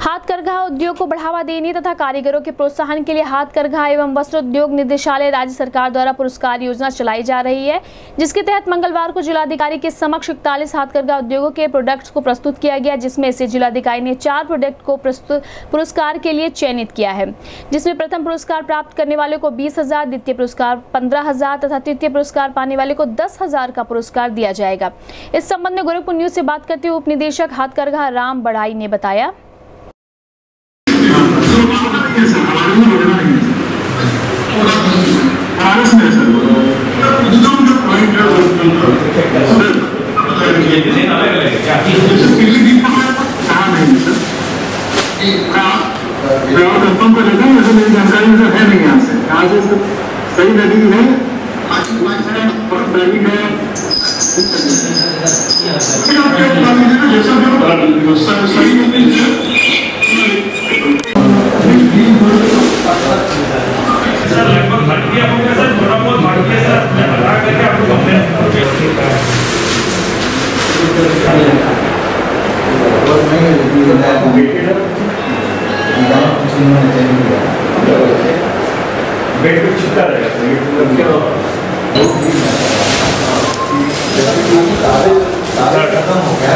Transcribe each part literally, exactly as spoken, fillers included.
हाथकरघा उद्योग को बढ़ावा देने तथा कारीगरों के प्रोत्साहन के लिए हाथकरघा एवं वस्त्र उद्योग निदेशालय राज्य सरकार द्वारा पुरस्कार योजना चलाई जा रही है, जिसके तहत मंगलवार को जिलाधिकारी के समक्ष इकतालीस हाथकरघा उद्योगों के प्रोडक्ट्स को प्रस्तुत किया गया, जिसमें से जिलाधिकारी ने चार प्रोडक्ट को प्रस्तुत पुरस्कार के लिए चयनित किया है, जिसमें प्रथम पुरस्कार प्राप्त करने वाले को बीस हजार, द्वितीय पुरस्कार पंद्रह हजार तथा तृतीय पुरस्कार पाने वाले को दस हजार का पुरस्कार दिया जाएगा। इस संबंध में गोरखपुर न्यूज से बात करते हुए उप निदेशक हाथकरघा राम बड़ाई ने बताया। जानकारी है नहीं यहाँ से आज सही नदी है लगभग भट गया होगा सर, थोड़ा बहुत भट गया सर, मैं बता करके आपको कंप्लेंट बेड पे छिपा रहेगा सारा खत्म हो गया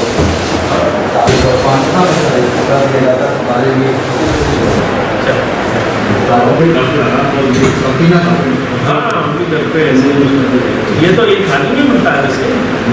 ये तो ये खाने नहीं मिलता है वैसे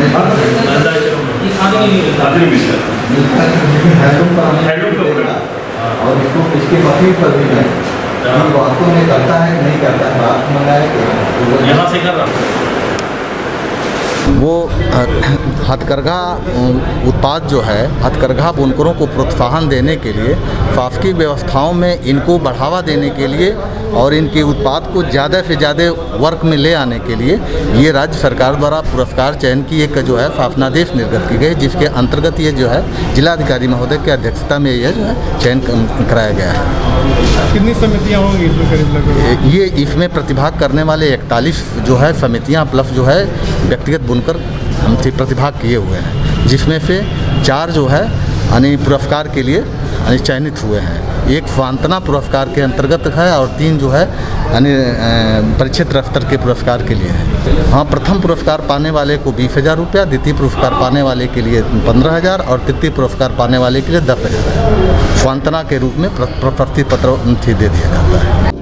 और इसको इसके मशीन पर भी है, वास्तव में करता है नहीं करता है, बात मंगाया यहाँ से कर रहा वो हथकरघा उत्पाद जो है, हथकरघा बुनकरों को प्रोत्साहन देने के लिए, शासकीय व्यवस्थाओं में इनको बढ़ावा देने के लिए और इनके उत्पाद को ज़्यादा से ज़्यादा वर्क में ले आने के लिए ये राज्य सरकार द्वारा पुरस्कार चयन की एक जो है शासनादेश निर्गत की गई, जिसके अंतर्गत ये जो है जिलाधिकारी महोदय की अध्यक्षता में ये जो है चयन कराया गया है। कितनी समितियाँ होंगी इसमें करीब लगभग? ये इसमें प्रतिभाग करने वाले इकतालीस जो है समितियाँ प्लस जो है व्यक्तिगत बुनकर हमसे प्रतिभाग किए हुए हैं, जिसमें से चार जो है यानी पुरस्कार के लिए यानी चयनित हुए हैं। एक सांत्वना पुरस्कार के अंतर्गत है और तीन जो है यानी परीक्षित स्तर के पुरस्कार के लिए है। हाँ, प्रथम पुरस्कार पाने वाले को बीस हज़ार रुपया, द्वितीय पुरस्कार पाने वाले के लिए पंद्रह हज़ार और तृतीय पुरस्कार पाने वाले के लिए दस हज़ार सांत्वना के रूप में प्रशस्ति पत्र दे दिया जाता है।